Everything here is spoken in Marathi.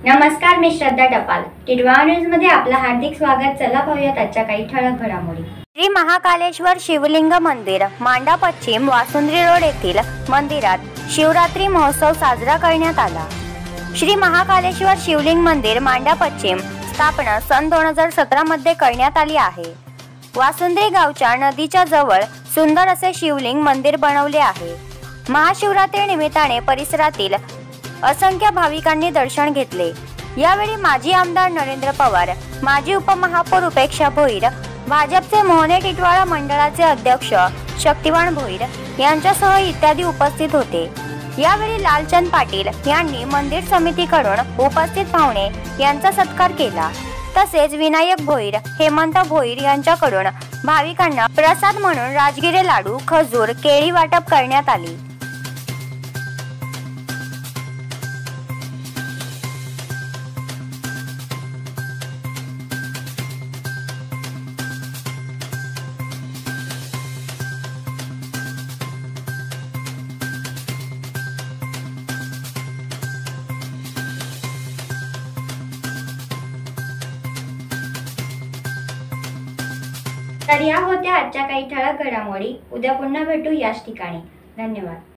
नमस्कार, मी श्रद्धा टपाल. टिडवा न्यूज मध्ये आपलं हार्दिक स्वागत. चला पाहूयात आजच्या काही ठळक घडामोडी. श्री महाकालेश्वर शिवलिंग मंदिर मांडा पश्चिम वासुंद्री रोड येथील मंदिरात शिवरात्री महोत्सव साजरा करण्यात आला. श्री महाकालेश्वर शिवलिंग मंदिर मांडा पश्चिम स्थापना सन 2017 मध्ये करण्यात आली आहे. वासुंद्री गावच्या नदीच्या जवळ सुंदर असे शिवलिंग मंदिर बनवले आहे. महाशिवरात्री निमित्ताने परिसरातील असंख्य भाविकांनी दर्शन घेतले. यावेळी माजी आमदार नरेंद्र पवार, माजी उपमहापौर उपेक्षा भोईर, भाजपचे मोहने टिटवाळा मंडळाचे अध्यक्ष शक्तिवान भोईर यांच्यासह इत्यादी उपस्थित होते. यावेळी लालचंद पाटील यांनी मंदिर समितीकडून उपस्थित पाहुणे यांचा सत्कार केला. तसेच विनायक भोईर, हेमंत भोईर यांच्याकडून भाविकांना प्रसाद म्हणून राजगिरे लाडू, खजूर, केळी वाटप करण्यात आली. तर या होत्या आजच्या काही ठळक घडामोडी. उद्या पुन्हा भेटू याच ठिकाणी. धन्यवाद.